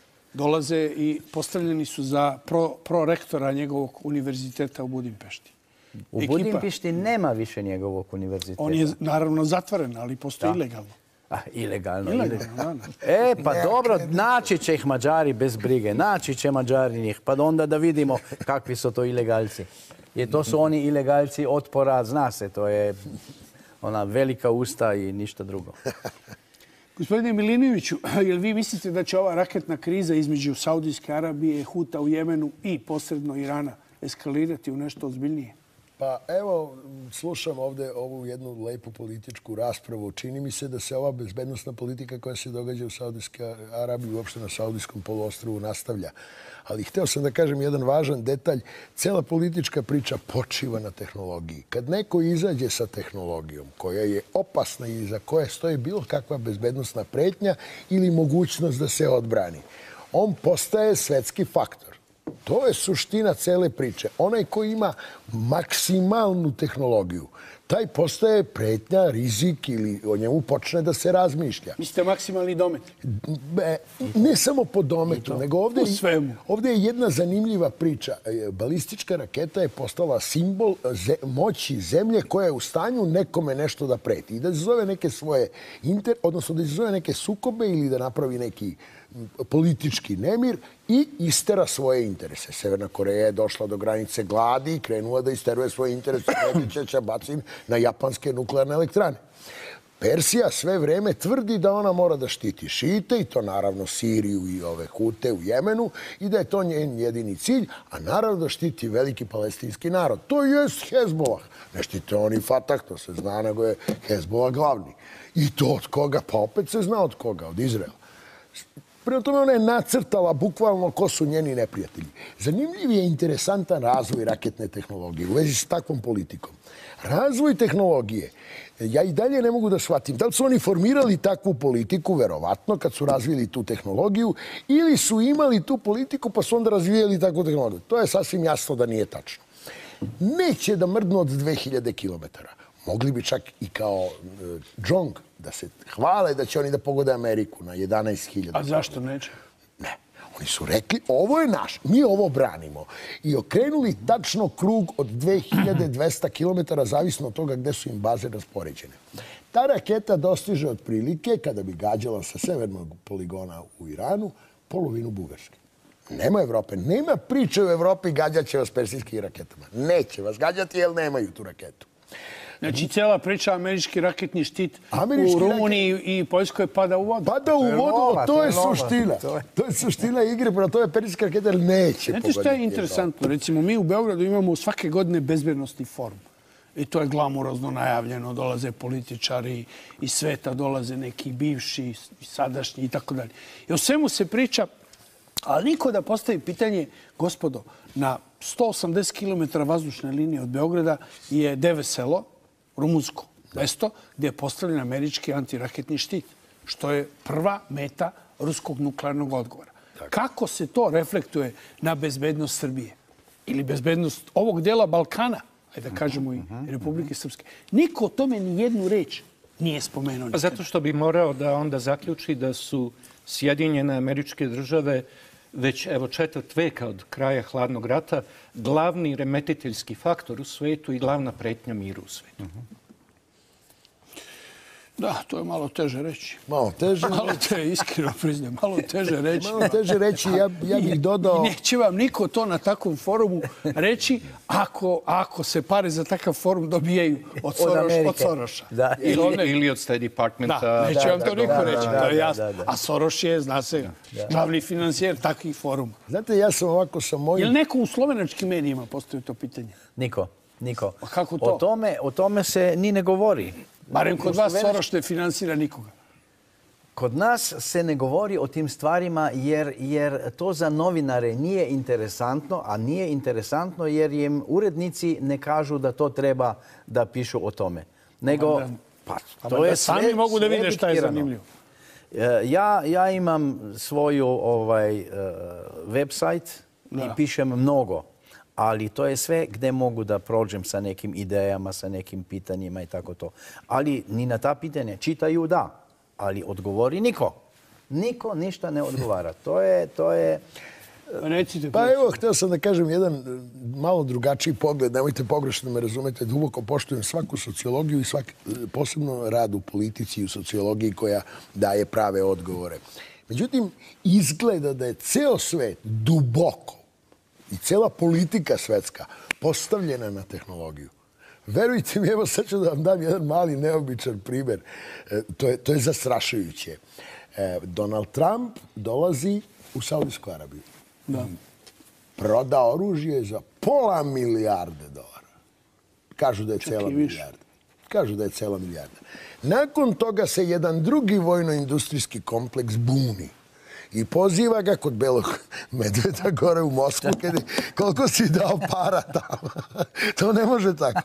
dolaze i postavljeni su za pro, prorektora njegovog univerziteta u Budimpešti. U Ekipa. Budimpešti nema više njegovog univerziteta. On je naravno zatvoren, ali postoji Da. ilegalno. Ah, ilegalno. Ilegalno, da, da. E, pa dobro, naći će ih Mađari bez brige. Naći će Mađari njih. Pa onda da vidimo kakvi su to ilegalci. Jer to su oni ilegalci Otpora, zna se, to je ona velika usta i ništa drugo. Gospodine Milinoviću, jel vi mislite da će ova raketna kriza između Saudijske Arabije, Huta u Jemenu i posredno Irana eskalirati u nešto ozbiljnije? Pa evo, slušam ovdje ovu jednu lepu političku raspravu. Čini mi se da se ova bezbednostna politika koja se događa u Saudijskoj Arabiji, uopšte na Saudijskom poluostrvu, nastavlja. Ali hteo sam da kažem jedan važan detalj. Cela politička priča počiva na tehnologiji. Kad neko izađe sa tehnologijom koja je opasna i za koje stoji bilo kakva bezbednostna pretnja ili mogućnost da se odbrani, on postaje svetski faktor. To je suština cele priče. Onaj koji ima maksimalnu tehnologiju, taj postaje pretnja, rizik ili o njemu počne da se razmišlja. Mislite maksimalni domet? Be, ne samo po dometu, nego ovdje, U svemu. ovdje je jedna zanimljiva priča. Balistička raketa je postala simbol ze, moći zemlje koja je u stanju nekome nešto da preti. I da izazove neke svoje inter, odnosno da izazove neke sukobe ili da napravi neki politički nemir i istera svoje interese. Severna Koreja je došla do granice gladi i krenula da isteruje svoje interese Medićeća bacim na japanske nuklearne elektrane. Persija sve vreme tvrdi da ona mora da štiti šite i to naravno Siriju i ove Hute u Jemenu i da je to njen jedini cilj, a naravno da štiti veliki palestinski narod. To je Hezbollah. Ne štite oni Fatah, to se zna, nego je Hezbollah glavni. I to od koga? Pa opet se zna od koga, od Izraela. Prema tome ona je nacrtala bukvalno ko su njeni neprijatelji. Zanimljiv je interesantan razvoj raketne tehnologije u vezi s takvom politikom. Razvoj tehnologije, ja i dalje ne mogu da shvatim. Da li su oni formirali takvu politiku, verovatno, kad su razvili tu tehnologiju, ili su imali tu politiku pa su onda razvijali takvu tehnologiju. To je sasvim jasno da nije tačno. Neće da mrdnu od dve hiljade kilometara. Mogli bi čak i kao uh, Džong da se hvale da će oni da pogode Ameriku na jedanaest hiljada. A zašto neće? Ne. Oni su rekli, ovo je naš, mi ovo branimo. I okrenuli tačno krug od dve hiljade dvesta kilometara, zavisno od toga gde su im baze raspoređene. Ta raketa dostiže otprilike, kada bi gađala sa severnog poligona u Iranu, polovinu Bugarske. Nema Evrope, nema priče u Evropi gađaće vas persijskim raketama. Neće vas gađati jer nemaju tu raketu. Znači, cijela priča američki raketni štit Američki u Rumuniji raket... i Poljskoj pada u vodu. Pada u vodu, nova, to, to je je nova. suština. To je, to je suština igre, prema to je persijska raketa, ali neće Znate šta je interesantno? Recimo, mi u Beogradu imamo svake godine bezbednostni forum. I to je glamurozno najavljeno. Dolaze političari iz sveta, dolaze neki bivši i sadašnji i tako dalje. I o svemu se priča, ali niko da postavi pitanje, gospodo, na sto osamdeset kilometara vazdušne linije od Beograda je Deveselo, rumunsko mesto, gdje je postavljen američki antiraketni štit, što je prva meta ruskog nuklearnog odgovora. Tako. Kako se to reflektuje na bezbednost Srbije ili bezbednost ovog dela Balkana, ajde da kažemo i Republike Srpske? Niko o tome ni jednu reč nije spomenuo. Pa zato što bi morao da onda zaključi da su Sjedinjene Američke Države već evo četvrt veka od kraja hladnog rata glavni remetiteljski faktor u svijetu i glavna pretnja miru u svijetu. Da, to je malo teže reći. Malo teže. Malo te, iskreno priznam, malo teže reći. Malo teže reći, ja, ja bih dodao... I neće vam niko to na takvom forumu reći ako, ako se pare za takav forum dobijaju od, Soroš, od Soroša. Da. Ili, one, ili od State Departmenta. Da, neće da, vam to da, niko da, reći, da, to je da, jasno. da, da. A Soroš je, zna se, glavni financijer takvih foruma. Znate, ja sam ovako sa mojim... Je li neko u slovenačkim medijima postoji to pitanje? Niko, niko. A kako to? O tome, o tome se ni ne govori. Barem kod vas Soroš ne financira nikoga. Kod nas se ne govori o tim stvarima jer, jer to za novinare nije interesantno, a nije interesantno jer im urednici ne kažu da to treba da pišu o tome. Nego, pa, to je sve, sami mogu da sve vide šta je diktirano. zanimljivo. Ja, ja imam svoju ovaj, uh, website Da. i pišem mnogo. Ali to je sve gdje mogu da prođem sa nekim idejama, sa nekim pitanjima i tako to. Ali ni na ta pitanja čitaju da, ali odgovori niko. Niko ništa ne odgovara. To je... To je Recite, Pa evo, htio sam da kažem jedan malo drugačiji pogled. Nemojte pogrešno me razumete. Duboko poštujem svaku sociologiju i svak, posebno rad u politici i u sociologiji koja daje prave odgovore. Međutim, izgleda da je ceo svet duboko i cela politika svetska postavljena na tehnologiju. Verujte mi, evo sad ću da vam dam jedan mali neobičan primjer. E, to, je, to je zastrašujuće. E, Donald Trump dolazi u Saudijsku Arabiju. Da. Proda oružje za pola milijarde dolara. Kažu da je cela i više. milijarda. Kažu da je cela milijarda. Nakon toga se jedan drugi vojno-industrijski kompleks buni i poziva ga kod Belog medveda gore u Moskvu kada koliko si dao para tamo. To ne može tako.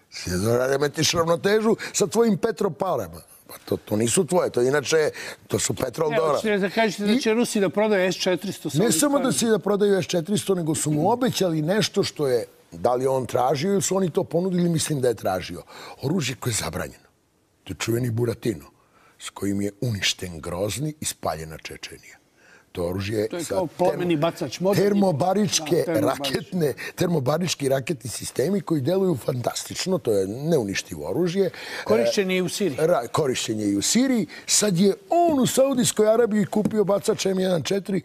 Remetiš ravnotežu sa tvojim petroparama. Pa to, to nisu tvoje, to inače, to su petrol dolara. Evo, da kažete da će Rusi da prodaju es četiristo. Ne samo da si da prodaju es četiristo, nego su mu obećali nešto što je, da li on tražio ili su oni to ponudili, mislim da je tražio. Oružje koje je zabranjeno. To je čuveni Buratino, s kojim je uništen Grozni i spaljena Čečenija. To oružje To je kao plameni bacač. Termobaričke Da, raketne, termobarički raketni sistemi koji deluju fantastično. To je neuništivo oružje. Korišćen je i u Siriji. Ra, korišćen je i u Siriji. Sad je on u Saudijskoj Arabiji kupio bacač em jedan četiri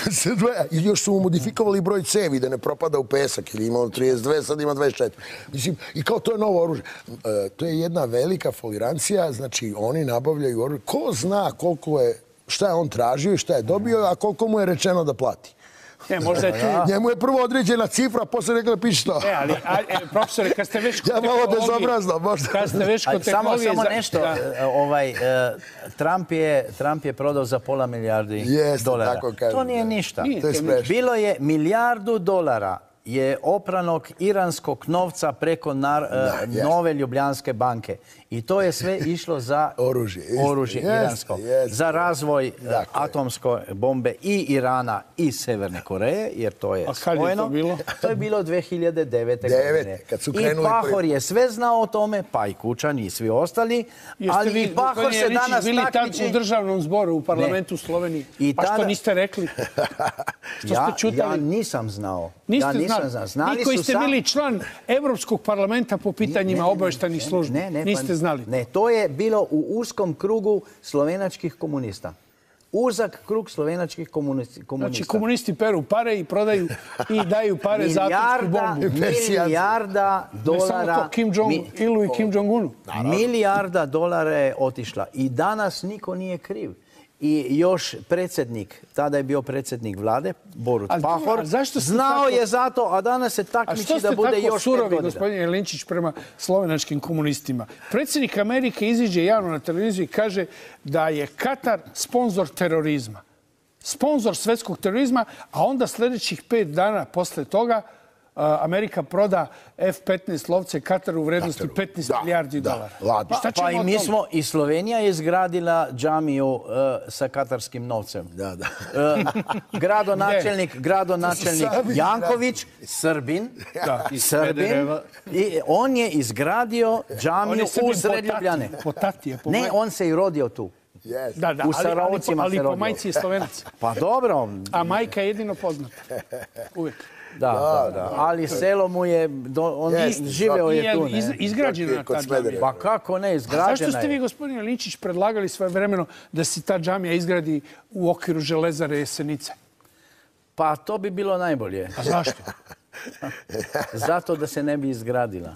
i još su mu modifikovali broj cevi da ne propada u pesak. Ili imao trideset dve, sad ima dvadeset četiri. Mislim, i kao to je novo oružje. E, to je jedna velika folirancija. Znači, oni nabavljaju oružje. Ko zna koliko je, šta je on tražio i šta je dobio, a koliko mu je rečeno da plati. E, možda je tu... Njemu je prvo određena cifra, a posle rekla da piši to. E, ali, a, e, profesore, kad ste već kod Ja malo tehnologije... bezobrazno, možda. Kad ste već kod samo, tehnologije... samo za- nešto, Da. e, ovaj, e, Trump, je, Trump je prodao za pola milijardi Jeste, dolara. tako kažem, to nije da. ništa. Nije To je to smešno. Bilo je milijardu dolara je opranog iranskog novca preko nar, e, jeste. nove Ljubljanske banke. I to je sve išlo za Oružje, istina. oružje Jeste, iransko. jeste. Za razvoj e, Dakle. atomske bombe i Irana i Severne Koreje, jer to je A kad je to spojeno. bilo? To je bilo dve hiljade devete. Devete, godine. kad su I krenuli Pahor prvi- je sve znao o tome, pa i Kučani i svi ostali. Jeste Ali vi, i Pahor gospodine se Jeličić, danas bili tad takmiči... u državnom zboru u parlamentu Slovenije. I Pa što tada- niste rekli? Što Ja, ste čutali? ja nisam znao. Niste ja nisam znali. znao. Znali Vi koji su ste sam- bili član Evropskog parlamenta po pitanjima obavještajnih službi. Ne, ne, Niste pa- znali. Ne, to je bilo u uskom krugu slovenačkih komunista. Uzak krug slovenačkih komunisti- komunista. Znači, komunisti peru pare i prodaju i daju pare za atomsku milijarda, bombu. milijarda Ne dolara... samo to, Kim Jong-ilu i Kim Jong-unu. Milijarda dolara je otišla. I danas niko nije kriv. I još predsjednik, tada je bio predsjednik vlade, Borut Ali, Pahor, a zašto ste znao tako- je zato, a danas se A takmiči što da ste bude tako još pet surovi, godina. gospodine Jelinčić, prema slovenačkim komunistima? Predsjednik Amerike iziđe javno na televiziju i kaže da je Katar sponzor terorizma. Sponzor svetskog terorizma, a onda sljedećih pet dana posle toga Amerika proda F petnaest lovce Kataru u vrednosti Kataru. petnaest Da, milijardi da, dolara. ladno. Šta ćemo Pa i o mi tome? smo, i Slovenija je izgradila džamiju uh, sa katarskim novcem. Da, da. Uh, gradonačelnik, gradonačelnik Sami Janković, Srbin, Iz Srbin, Smedereva. i on je izgradio On džamiju je Srbin u Sred po Ljubljane. tati, po tati je, po Ne, maj- on se i rodio tu. Yes. Da, da, u ali, ali, po, Saraovcima ali se po rodio. majci je Slovenac. Pa dobro, A majka je jedino poznata. Uvijek. da, da, da. Ali selo mu je, do, on Jeste, živeo I je tu, je iz, ne? izgrađena Kod ta Smedereva. džamija. Pa kako ne, A izgrađena zašto ste vi, je. gospodine Linčić, predlagali svoje vremeno da se ta džamija izgradi u okviru železare Jesenice? Pa to bi bilo najbolje. A zašto? Zato da se ne bi izgradila.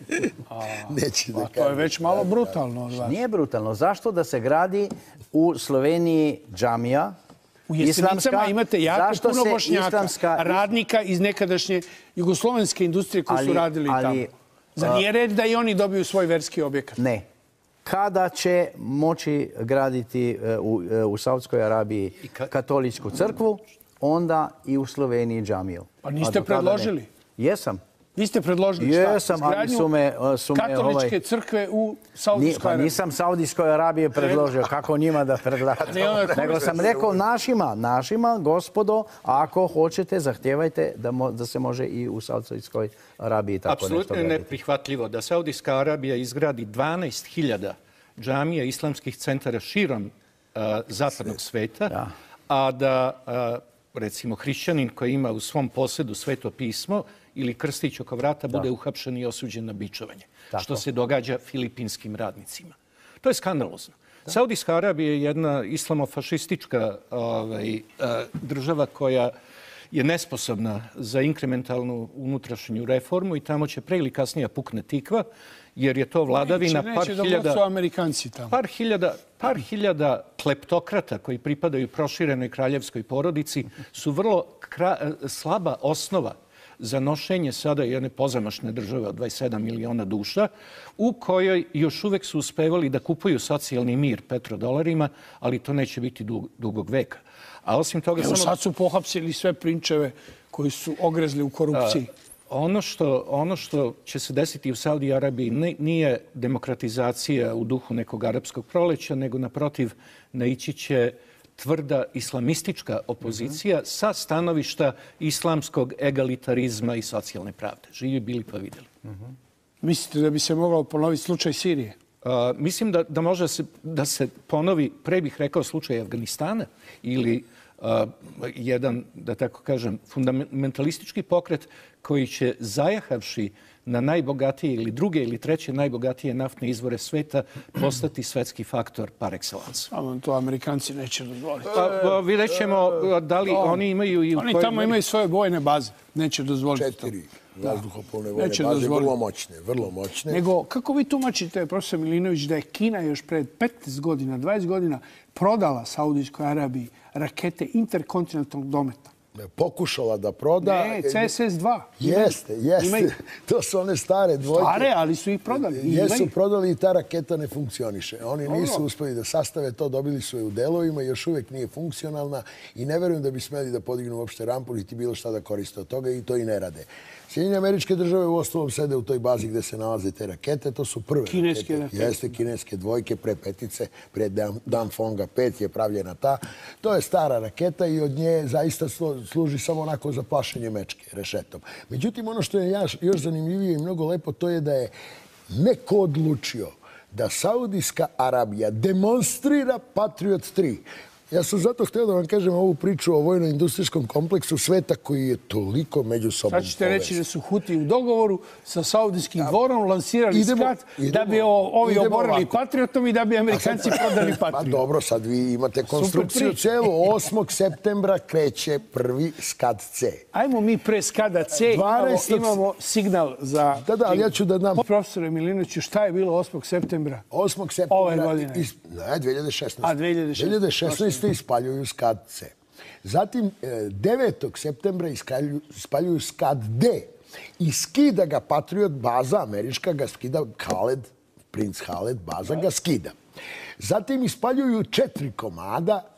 Neće da Pa to je kažem. već malo brutalno od vas. Nije brutalno. Zašto da se gradi u Sloveniji džamija? U Jesenicama islamska? imate jako Zašto puno se Bošnjaka, islamska- radnika iz nekadašnje jugoslovenske industrije koji su Ali- radili ali, tamo. Za nije red da i oni dobiju svoj verski objekat? Ne. Kada će moći graditi e, u, e, u Saudskoj Arabiji ka- katoličku crkvu, onda i u Sloveniji džamiju. Pa niste A do tada ne. predložili? Jesam. Vi ste predložili šta? Jesam, ali Izgradnju su me, su me katoličke ovaj- crkve u Ni, Saudijskoj pa Arabiji. nisam Saudijskoj Arabiji predložio, kako njima da predlažem. Ne, ono je Nego sam rekao našima, našima, gospodo, ako hoćete, zahtijevajte da, mo, da se može i u Saudijskoj Arabiji tako nešto Apsolutno je graditi. neprihvatljivo da Saudijska Arabija izgradi dvanaest hiljada džamija islamskih centara širom uh, zapadnog sveta, Da. a da, uh, recimo, hrišćanin koji ima u svom posjedu Sveto pismo ili krstić oko vrata bude uhapšen i osuđen na bičovanje, Tako. što se događa filipinskim radnicima. To je skandalozno. Saudijska Arabija je jedna islamofašistička ovaj, uh, država koja je nesposobna za inkrementalnu unutrašnju reformu i tamo će pre ili kasnije pukne tikva, jer je to vladavina Neće, par neće da hiljada, vlacu Amerikanci tamo. par hiljada, par hiljada kleptokrata koji pripadaju proširenoj kraljevskoj porodici su vrlo kra- slaba osnova za nošenje sada jedne pozamašne države od dvadeset sedam miliona duša, u kojoj još uvek su uspevali da kupuju socijalni mir petrodolarima, ali to neće biti dug, dugog veka. A osim toga... Evo samo... sad su pohapsili sve prinčeve koji su ogrezli u korupciji. Ono što, ono što će se desiti u Saudi Arabiji ne- nije demokratizacija u duhu nekog arapskog proleća, nego naprotiv naići će tvrda islamistička opozicija sa stanovišta islamskog egalitarizma i socijalne pravde. Živi bili pa vidjeli. Mislite da bi se mogao ponoviti slučaj Sirije? Uh, mislim da, da može se, da se ponovi, pre bih rekao, slučaj Afganistana ili uh, jedan, da tako kažem, fundamentalistički pokret koji će, zajahavši na najbogatije ili druge ili treće najbogatije naftne izvore sveta, postati svetski faktor par excellence. Samo to Amerikanci neće dozvoliti. Pa, pa vidjet ćemo da li oni imaju i u Oni kojoj tamo meri- imaju svoje vojne baze. Neće dozvoliti to. Četiri vazduhoplovne vojne Neće baze, dozvoliti. vrlo moćne, vrlo moćne. Nego, kako vi tumačite, profesor Milinović, da je Kina još pred petnaest godina, dvadeset godina prodala Saudijskoj Arabiji rakete interkontinentalnog dometa? Pokušala da proda. Ne, C S S dva. Jeste, jeste. Imaju. To su one stare dvojke. Stare, ali su ih prodali. I Jesu imaju. prodali i ta raketa ne funkcioniše. Oni Dobro. nisu uspeli da sastave to, dobili su je u delovima, još uvijek nije funkcionalna i ne verujem da bi smeli da podignu uopšte rampu niti bilo šta da koriste od toga i to i ne rade. Sjedinjene Američke Države u ostalom sede u toj bazi gde se nalaze te rakete. To su prve Kineske rakete. Jeste kineske dvojke, pre petice, pre Dan- Danfonga pet je pravljena ta. To je stara raketa i od nje zaista slu- služi samo onako za plašenje mečke rešetom. Međutim, ono što je jaš- još zanimljivije i mnogo lepo, to je da je neko odlučio da Saudijska Arabija demonstrira Patriot tri. Ja sam zato htio da vam kažem ovu priču o vojno-industrijskom kompleksu sveta koji je toliko međusobno Sad ćete reći da su Huti u dogovoru sa saudijskim dvorom lansirali Idemo- skat da idemo- bi o- ovi idemo oborili ovako. Patriotom i da bi Amerikanci prodali Pa Patriot. dobro, sad vi imate konstrukciju priča. celu. osmog septembra kreće prvi skat C. Ajmo mi pre skada C, imamo, dvanaestog imamo signal za... Da, da, ali ja ću da dam Profesore Milinoviću, šta je bilo osmog septembra? osmog septembra... Ove godine. Is, ne, dve hiljade šesnaeste. A, dve hiljade šesnaeste. dve hiljade šesnaeste ispaljuju skat C. Zatim, e, devetog septembra iskalju- ispaljuju skat D. I skida ga Patriot baza, američka ga skida, Khaled, princ Khaled, baza ga skida. Zatim ispaljuju četiri komada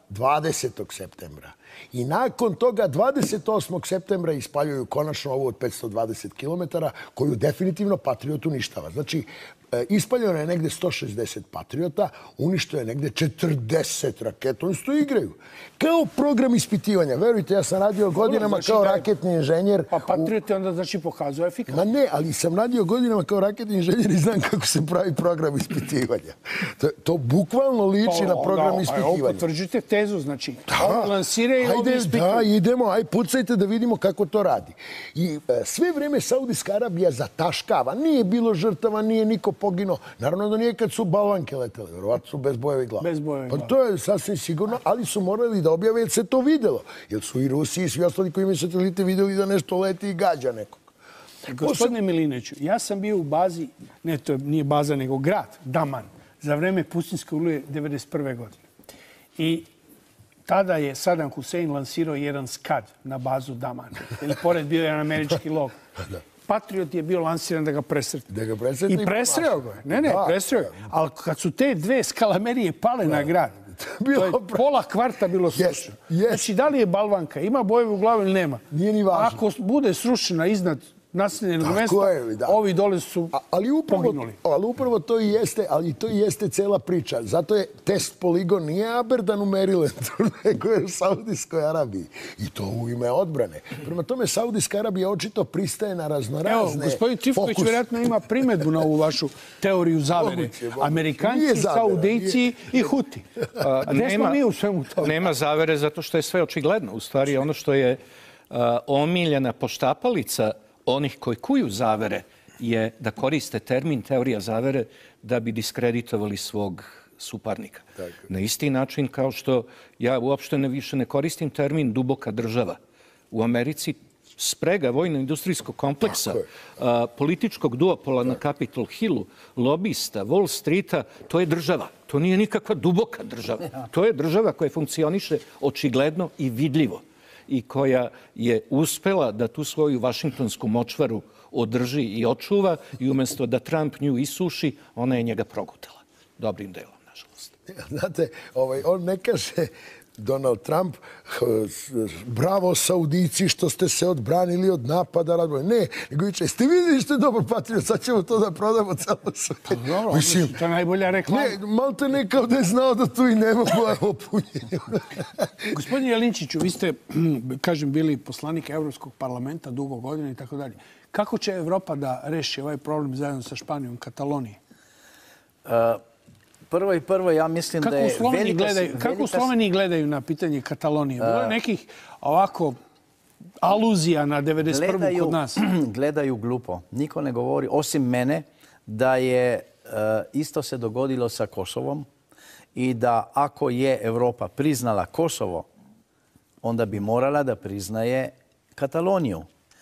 dvadesetog septembra. I nakon toga dvadeset osmog septembra ispaljuju konačno ovu od petsto dvadeset kilometara koju definitivno Patriot uništava. Znači, ispaljeno je negde sto šezdeset Patriota, uništo je negde četrdeset raketa. Oni se to igraju. Kao program ispitivanja. Verujte, ja sam radio godinama znači kao da je... raketni inženjer. Pa Patriot je onda znači pokazuje efikasno. Ma ne, ali sam radio godinama kao raketni inženjer i znam kako se pravi program ispitivanja. To, to bukvalno liči Pa, na program da, ispitivanja. Ovo potvrđujete tezu, znači. Da, lansiraju ovi ispituju. Da, idemo, aj pucajte da vidimo kako to radi. I e, sve vreme Saudijska Arabija zataškava. Nije bilo žrtava, nije niko poginuo. Naravno da nije kad su balvanke letele. Verovatno su bez bojevih glava. Bez bojevih glava. Pa to je sasvim sigurno, ali su morali da objave jer se to videlo. Jer su i Rusi i svi ostali koji imaju satelite videli da nešto leti i gađa nekog. Gospodine Milineću, ja sam bio u bazi, ne, to nije baza, nego grad, Daman, za vreme Pustinjske oluje devedeset prve godine. I tada je Saddam Hussein lansirao jedan skad na bazu Daman. Ili pored bio jedan američki logo. Patriot je bio lansiran da ga presretne. Da ga presretne I presreo ga je. Ne, ne, da, presreo ga. Ali kad su te dve skalamerije pale da. na grad, to je pola kvarta bilo srušeno. Yes, yes. Znači, da li je balvanka, ima bojevu u glavu ili nema? Nije ni važno. Ako bude srušena iznad naseljenog mesta, je, da. ovi dole su A, ali upravo, poginuli. Ali upravo to i jeste, ali to i jeste cela priča. Zato je test poligon nije Aberdan u Marylandu, nego je u Saudijskoj Arabiji. I to u ime odbrane. Prema tome, Saudijska Arabija očito pristaje na raznorazne... Evo, gospodin Trifković fokus... vjerojatno ima primedbu na ovu vašu teoriju zavere. Moguće, moguće. Amerikanci, Saudijci i Huti. A gde smo mi u svemu tome? Nema zavere zato što je sve očigledno. U stvari, ono što je a, omiljena poštapalica onih koji kuju zavere je da koriste termin teorija zavere da bi diskreditovali svog suparnika. Tako. Na isti način kao što ja uopšte ne više ne koristim termin duboka država. U Americi sprega vojno-industrijskog kompleksa, a, političkog duopola na Capitol Hillu, lobista, Wall Streeta, to je država. To nije nikakva duboka država. To je država koja funkcioniše očigledno i vidljivo i koja je uspela da tu svoju vašingtonsku močvaru održi i očuva i umjesto da Trump nju isuši, ona je njega progutala. Dobrim delom, nažalost. Znate, ovaj, on ne kaže Donald Trump, bravo Saudici što ste se odbranili od napada. Ne, nego viče, ste vidjeli što je dobar Patriot, sad ćemo to da prodamo celo sve. Dobro, mislim, to je najbolja reklama. Ne, malo te ne kao da je znao da tu i nema boja opunjenja. Gospodin Jelinčiću, vi ste, kažem, bili poslanik Evropskog parlamenta dugo godina i tako dalje. Kako će Evropa da reši ovaj problem zajedno sa Španijom, Katalonije? Uh, Prvo i prvo, ja mislim kako da je velika... Gledaju, kako velika... u Sloveniji gledaju na pitanje Katalonije? Bilo je nekih ovako aluzija na devedeset prvu gledaju, kod nas? Gledaju glupo. Niko ne govori, osim mene, da je uh, isto se dogodilo sa Kosovom i da ako je Evropa priznala Kosovo, onda bi morala da priznaje Kataloniju.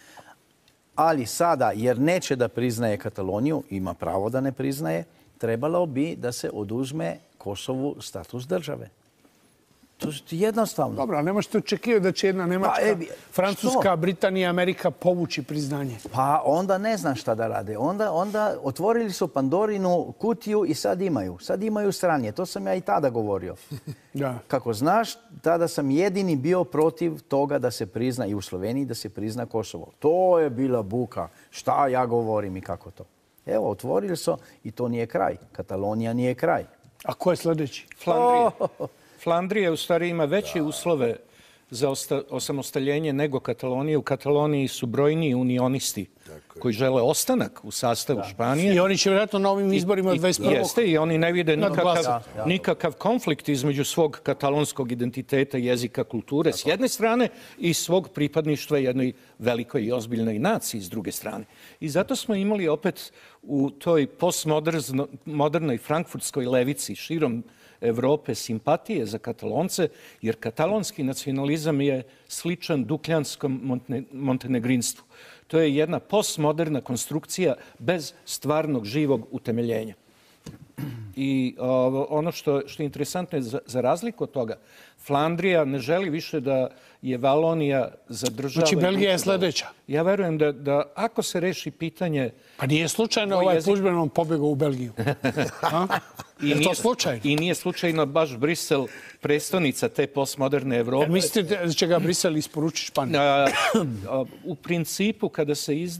Ali sada, jer neće da priznaje Kataloniju, ima pravo da ne priznaje, trebalo bi da se oduzme Kosovu status države. To je jednostavno. Dobro, ali ne možete očekivati da će jedna Nemačka, pa, e, Francuska, što? Britanija, Amerika povući priznanje. Pa onda ne znam šta da rade. Onda, onda otvorili su Pandorinu kutiju i sad imaju. Sad imaju stranje. To sam ja i tada govorio. Da. Kako znaš, tada sam jedini bio protiv toga da se prizna i u Sloveniji da se prizna Kosovo. To je bila buka. Šta ja govorim i kako to. Evo, otvorili su i to nije kraj. Katalonija nije kraj. A ko je sljedeći? Flandrija. Oh. Flandrija u stvari ima veće da. uslove za osamostaljenje nego Katalonije. U Kataloniji su brojniji unionisti Tako koji žele ostanak u sastavu da. Španije. I oni će vjerojatno na ovim izborima od dvadeset prvog Jeste, i oni ne vide nikakav, da, da. nikakav konflikt između svog katalonskog identiteta, jezika, kulture Tako. s jedne strane i svog pripadništva jednoj velikoj i ozbiljnoj naciji s druge strane. I zato smo imali opet u toj postmodernoj frankfurtskoj levici širom Evrope simpatije za Katalonce, jer katalonski nacionalizam je sličan dukljanskom montenegrinstvu. To je jedna postmoderna konstrukcija bez stvarnog živog utemeljenja. I o, ono što, što je interesantno je za, za razliku od toga, Flandrija ne želi više da je Valonija zadržava... Znači, Belgija je sledeća. Ja verujem da, da ako se reši pitanje... Pa nije slučajno ovaj jezik... Pužbenom pobegao u Belgiju. A? I je nije, to slučajno? I nije slučajno baš Brisel prestonica te postmoderne Evrope. Jer mislite da će ga Brisel isporučiti Španiju? U principu, kada se iz